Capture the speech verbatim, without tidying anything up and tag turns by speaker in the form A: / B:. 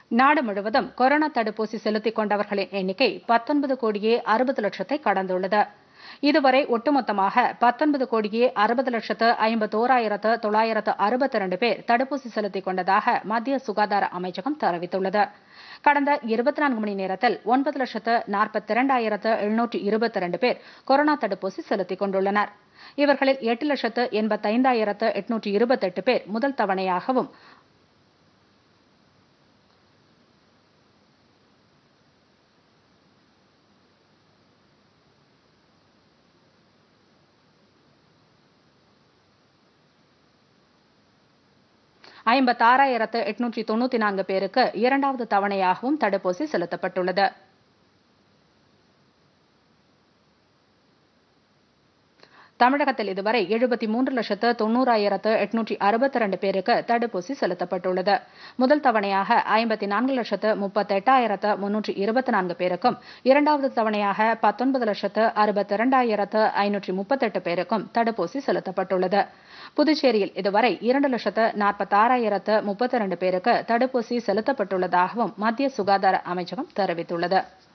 A: நாடு முழுவதும் கொரோனா தடுப்பூசி செலுத்திக் கொண்டவர்களின் எண்ணிக்கை பத்தொன்பது கோடியே அறுபது லட்சத்தை கடந்துள்ளது. இதுவரை ஒட்டுமொத்தமாக பத்தொன்பது கோடியே அறுபது லட்சத்து ஐம்பத்தோராயிரத்து தொள்ளாயிரத்து அறுபத்தி இரண்டு பேர் தடுப்பூசி செலுத்திக் கொண்டதாக மத்திய சுகாதார அமைச்சகம் தெரிவித்துள்ளது. கடந்த இருபத்தி நான்கு மணி நேரத்தில் ஒன்பது லட்சத்து நாற்பத்தி இரண்டாயிரத்து எழுநூற்று இருபத்தி இரண்டு பேர் கொரோனா தடுப்பூசி செலுத்திக் கொண்டுள்ளனர். இவர்களில் எட்டு லட்சத்து எண்பத்தைந்தாயிரத்து எட்நூற்று இருபத்தி எட்டு பேர் முதல் தவணையாகவும் ஐம்பத்தாறாயிரத்து எட்நூற்றி தொண்ணூத்தி நான்கு பேருக்கு இரண்டாவது தவணையாகவும் தடுப்பூசி செலுத்தப்பட்டுள்ளது. தமிழகத்தில் இதுவரை எழுபத்தி மூன்று லட்சத்து தொண்ணூறாயிரத்து எட்நூற்றி அறுபத்தி இரண்டு பேருக்கு தடுப்பூசி செலுத்தப்பட்டுள்ளது. முதல் தவணையாக ஐம்பத்தி நான்கு லட்சத்து முப்பத்தி எட்டாயிரத்து முன்னூற்றி இருபத்தி நான்கு பேருக்கும், இரண்டாவது தவணையாக பத்தொன்பது லட்சத்து அறுபத்தி இரண்டாயிரத்து ஐநூற்றி முப்பத்தி எட்டு பேருக்கும் தடுப்பூசி செலுத்தப்பட்டுள்ளது. புதுச்சேரியில் இதுவரை இரண்டு லட்சத்து நாற்பத்தாறாயிரத்து முப்பத்தி இரண்டு பேருக்கு தடுப்பூசி செலுத்தப்பட்டுள்ளதாகவும் மத்திய சுகாதார அமைச்சகம் தெரிவித்துள்ளது.